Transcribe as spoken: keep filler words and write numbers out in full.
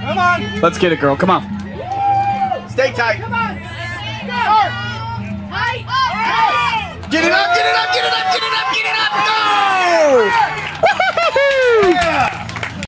Come on. Let's get it, girl. Come on. Stay tight. Come on. Get it up, get it up, get it up, get it up, get it up. Go!